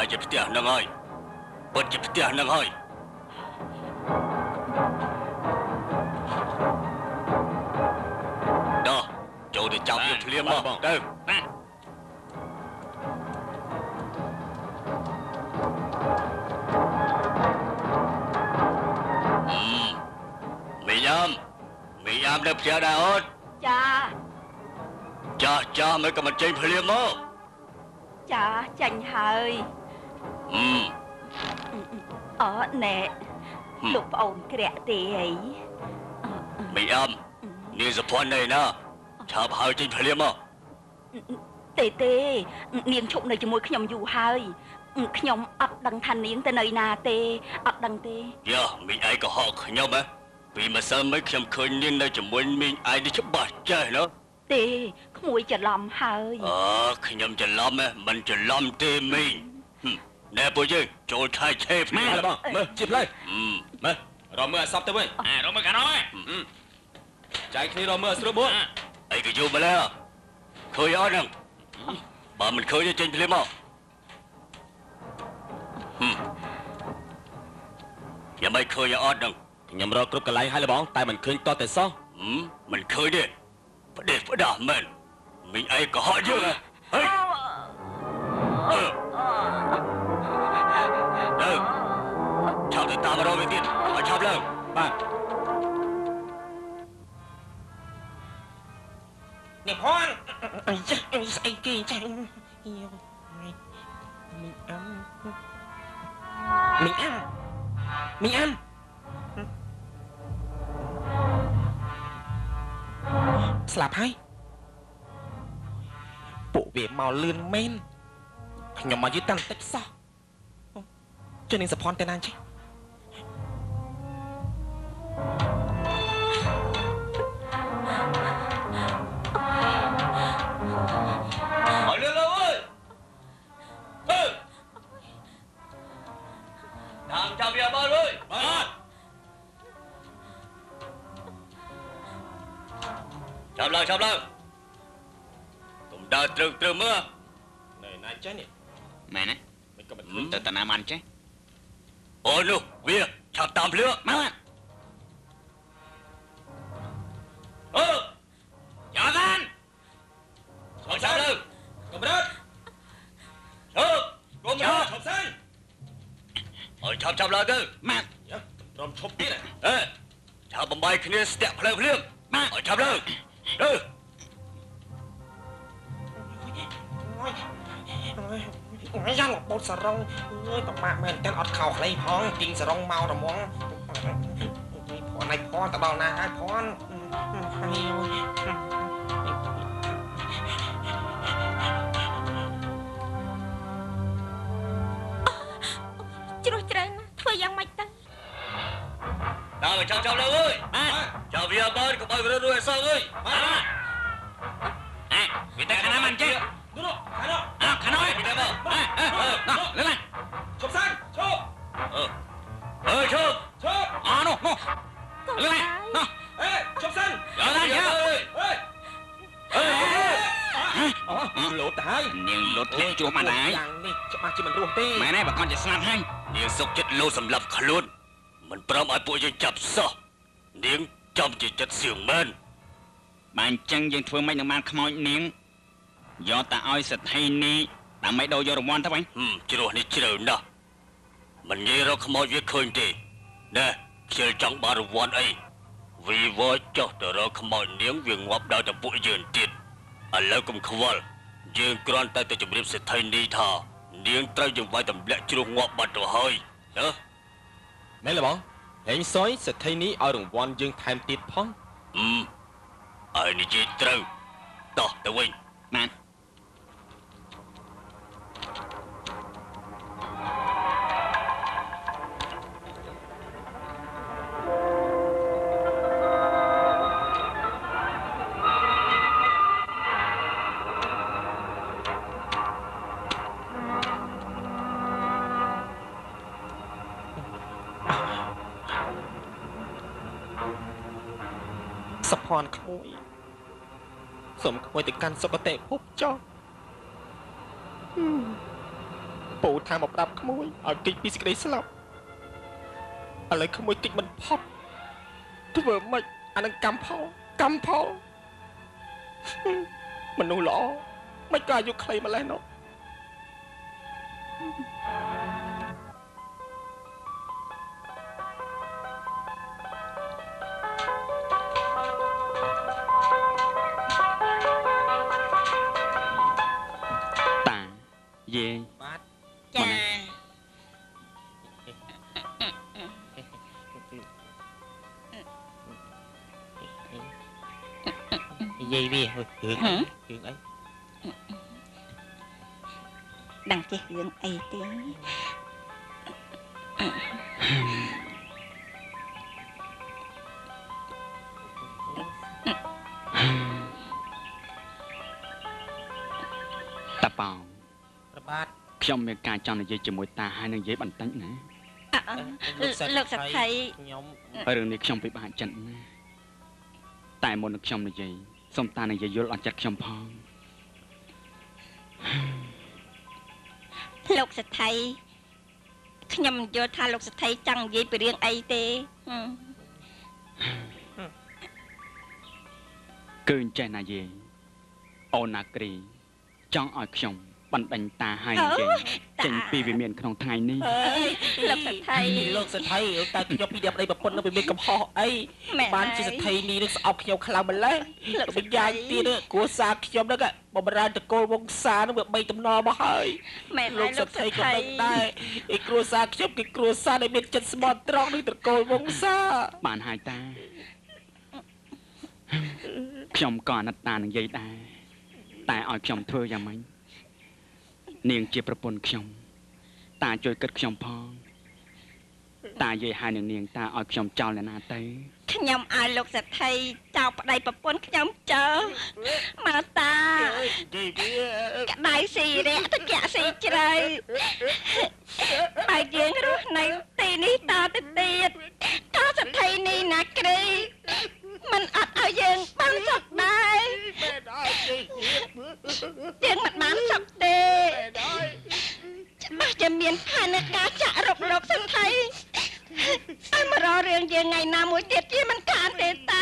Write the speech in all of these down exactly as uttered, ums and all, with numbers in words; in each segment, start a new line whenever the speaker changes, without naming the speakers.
ายจะพิจารณาไงเปิดจะพิจารณาไงเด้อโจได้จับอยู่เทียมมาเด้ออืมมียามมียามได้พิจารณาอด
จ้า
จ้าจ้าไม่กำมันใจเพลียม
จ้าจันเฮย
อืม
อ๋อแน่ลูกอมเกลียตีไอ้
มียามนี่สะพอนเลยนะชาวพายใจเพลียม
เต้เต้เนียงชุบในจมูกขยมอยู่เฮยขยมอัดดังทันเนียงแต่ในนาเต้อัดดังเต้
เดี๋ยวมีไอ้ก็หอกขยมไหมปีมาซ้ำไม่ขยมเคยเนียงในจมูกมีไอ้ที่ชอบบาดใจเนาะ
เต้ขโมยจะล้ำเฮย
อ๋อขยมจะล้ำไหมมันจะล้ำเต้มีแน่ปุ๊ยโจทายเชฟ
แม่ละบ้างมือจิบเลยมาเราเมื่อซับเต้เว้ยเราเมื่อกันน้อยใจคลีเราเมื่อสุรบุญ
ไอ้ก็อยู่มาแล้วเคยอ้อนังบ้ามันเคยจะเจนเพลมอ่ะยังไม่เคยอ้อนัง
ยังรอกรุ๊ปกันไล่ให้ละบ้องแต่มันเคยต่อแต่ซ้อ
มันเคยเด็ดประเดี๋ยวประดามันมีไอ้ก็หอเยอะเลยเฮ้ยเออเออชาวติดตามมาเราไปติดมาชอบเลิกบ้าน
เนี่ยพ่อไอ้ไอ้ไอ้เก๋จังมิงอัมมิงอัมมิงอัมสลับให้ปู่เวียเมาเลื่อนเมนขยมมายึดตั้งเต็กซ่าเจ้าหนึ่งสะพอนแต่นานใช่
เอาเรื่องเลยเว้ยเฮ้ยทางจับยาบ้าเลยมาจับเลยจับเลยตุ่มดาวตรึงตรึงเมื่อ
ไหนนายเจ้าเนี่ย
แม่นะ
ไม่ก็เป็น
เติร์ตนามันใช่
โอ้ลูกเวียจับตามเรือ
มา
เออ
จอดัน
ขอจับเลยกบรัดเออกบรัดขอบสันเออจับจับเลยเด้อ
มา
เดี๋ยวรอมชมนี่แหละ
เออจับบใบคืนนี้สเตะเพลิงเพลิง
มา
เออจับเลยเด้อ
ไม่ยังบดสรงเอ้ยต่อมาแม่นกันอดเข่าใครพ้องจริงสรงเมาแต่มองพอในพรตะเบานาให้พรจุดเจริญถ้วยยังไม่ตั้ง
ตามไปจับจับเลยเว้ยจับเบียร์บ้านกับไปเรื่อยๆซ่าเว้ยมา
เอ้ยวิธีขนาดมันเจ๊
ดูดูขนาด
อ้าวขนาด
วิธีบ้า
เออเออเออเรื่องอะไร
ชมสันชม
เออเออชม
ชม
อ๋อโน่โน่เรื่องอะไรโน่
เอ้ยชมสัน
เรื่องอะไรเยอะ
เฮ้ยเฮ้ย
เฮ้ย
อ๋อโหลดตาย
เนียงรถเล็กจูมาไหน
อย่างนี้จะมาจิมันรวมเต้
แม่แน่บอกก่อนจะสนับให้
เนียงสกจัดโลสำหรับขลุ่นมันปรามไอ้ปุยจะจับซะเนียงจำจะจัดเสียงมัน
บางจังยังធ្វើមិននឹងបានខ្មោចនាងយកតាឲ្យសទ្ធីនេះដើម្បីដូរយករង្វាន់ទៅវិញ
อืมជ្រោះនេះជ្រៅណាស់មិនងាយរកខ្មោចវាឃើញទេណែខ្ញុំចង់បានរង្វាន់អីវីវចុះទៅរកខ្មោចនាងវាងាប់ដល់តែពួកយើងទៀតឥឡូវកុំខ្វល់យើងគ្រាន់តែទៅជម្រាបសទ្ធីនេះថានាងត្រូវយើងវាយទម្លាក់ជ្រោះងាប់បាត់ទៅហើយណា
មែនទេបងហេងសុយសទ្ធីនេះឲ្យរង្វាន់យើងថែមទៀតផង
អឺឲ្យនិយាយត្រូវតោះទៅវិញ
បាន
สะพอนขโมยสมควรแต่การสกเตะพบเจ้า
ปูทางมาปรับขโมยเอากิจปีสกได้สลับอะไรขโมยกิจมันพอดทุกเบอร์ไม่อันนั้นกำพอกำพอมันนูหล่อไม่กล้ายุใครมาแล้วเนาะ
ตาเย่
ចា
យាយវារឿងរឿងអី
ដឹងចេះរឿងអីទេ
តាប៉ោង
ប្របាទ
ខ្ញុំមានការចង់និយាយជាមួយតាហើយនឹងនិយាយបន្តិចណា
លោកសថៃ
ខ្ញុំ
រឿងនេះខ្ញុំពិបាកចិត្តណាស់តែមុននឹងខ្ញុំនិយាយសូមតានិយាយយល់អត់ចិត្តខ្ញុំផង
លោកសថៃខ្ញុំយល់ថាលោកសថៃចង់និយាយពីរឿងអីទេ
គឺអញ្ចេះណាយាយអូនណាគ្រីចង់ឲ្យខ្ញុំបណ្ដេញតាហើយនិយាយចេញពីវិមានក្នុងថ្ងៃនេះ
លោកសថៃ
លោកសថៃតែខ្ញុំពីប្តីប្រពន្ធនៅវិមានកំហុសអីបានជាសថៃនេះនឹងស្អប់ខ្ញុំខ្លាំងម្ល៉េះបញ្ញាទៀតគួរសារខ្ញុំហ្នឹងបំរើតកូលវង្សានឹងវាបីតំណមកហើយ
មែន
លោកសថៃក៏ដឹងដែរឯគ្រួសារខ្ញុំគឺគ្រួសារដែលមានចិត្តស្មោះត្រង់នឹងតកូលវង្សា
បានហើយតាខ្ញុំក៏អាណិតតានឹងយាយដែរតែឲ្យខ្ញុំធ្វើយ៉ាងម៉េចនាងជាប្រពន្ធខ្ញុំតាជួយគិតខ្ញុំផងតាយាយហើយនឹងនាងតាឲ្យខ្ញុំចោលអ្នកណាទៅ
ខ្ញុំឲ្យលោកសថៃចោលប្តីប្រពន្ធខ្ញុំចោលមកតា
យាយវា
ក្តៅស៊ីរះទឹកចាក់ស៊ីជ្រៅហើយយើងរស់នៅទីនេះតទៅទៀតតសថៃនេះណាគ្រីมันអត់ឲ្យយើងបានសុខដែរ
មែនហើយយាយ
យើងមិនបានសុខទេ
មែនហើយ
ច្បាស់ជាមានផែនការចាក់រកលោកសថៃឲ្យមករករឿងយើងថ្ងៃណាមួយទៀតជាមិនខានទេតា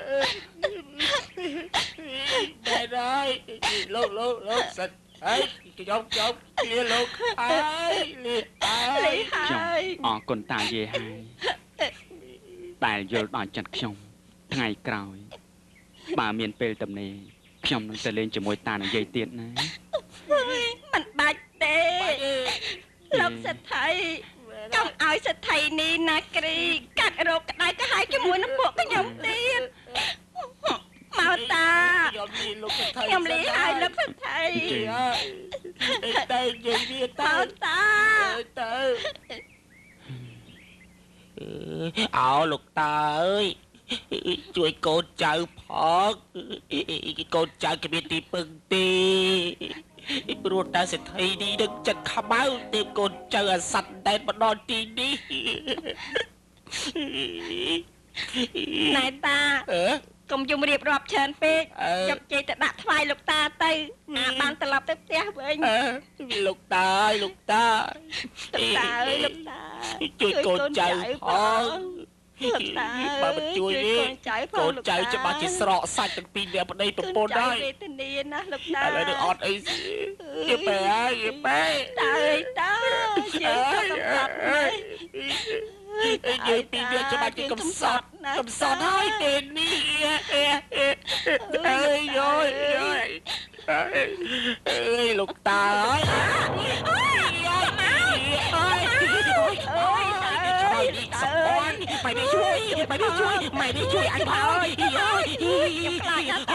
មែនហើយលោកលោកលោកសិតហើយខ្ញុំខ្ញុំលាលោកហើយលាហើយ
ខ្ញុំអរគុណតាយាយហើយដែលយល់ដល់ចិត្តខ្ញុំថ្ងៃក្រោយបើមានពេលទំនេរខ្ញុំនឹងទៅលេងជាមួយតានឹងយាយទៀតណា
មិនបាច់ទេលោកសថៃចង់ឲ្យសថៃនេះណាគ្រីកាត់រោគក្តៅក្រហាយជាមួយនឹងពួកខ្ញុំទៀតមកតា
ខ្ញុំលាលោកសិតហើយ
ខ្ញុំលីឲ្យលោកសថៃ
តែយាយវាទៅ
មកតា
ទៅអោលោកតាអើយជួយកូនចៅផងកូនចៅគ្មានទីពឹងទេព្រោះតាសេដ្ឋីនេះនឹងចិត្តខ្មៅទើបកូនចៅអាសត្វដែនមកដល់ទីនេះ
ណែតា
អឺ
កុំយំរៀបរាប់ច្រើនពេក
អឺ
យកជ័យទៅដាក់ថ្វាយលោកតាទៅអាបានត្រឡប់ទៅផ្ទះវិញ
អើលោកតាអើយលោកតា
លោកតាអើយលោកតា
ជួយកូនចៅផង
លោកតា
បើមិនជួយវា
កូនចៅផង
កូនចៅច្បាស់ជាស្រកសាច់ទាំងពីរអ្នកប្តីប្រពន្ធហើយ
វេទនាណាលោកតា
ឥឡូវនឹងអត់អីយីបែហើយយីបែ
តាអើយតាយើងទៅកំសត់ណាស់
និយាយពីវាច្បាស់ជាកំសត់កំសត់ហើយទេនេះអើយយយយអើយលោកតាអើយអើយអើយអើយសពនមិនជួយមិនជួយមិនជួយអញផងអើយខ្ញុំខ្លាចណាស់